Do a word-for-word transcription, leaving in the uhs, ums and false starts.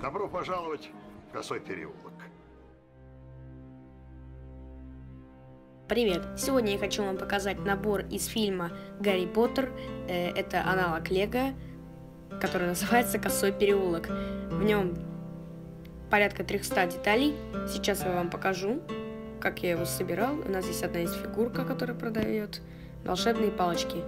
Добро пожаловать в Косой переулок. Привет! Сегодня я хочу вам показать набор из фильма «Гарри Поттер». Это аналог Лего, который называется «Косой переулок». В нем порядка трехсот деталей. Сейчас я вам покажу, как я его собирал. У нас здесь одна есть фигурка, которая продает волшебные палочки.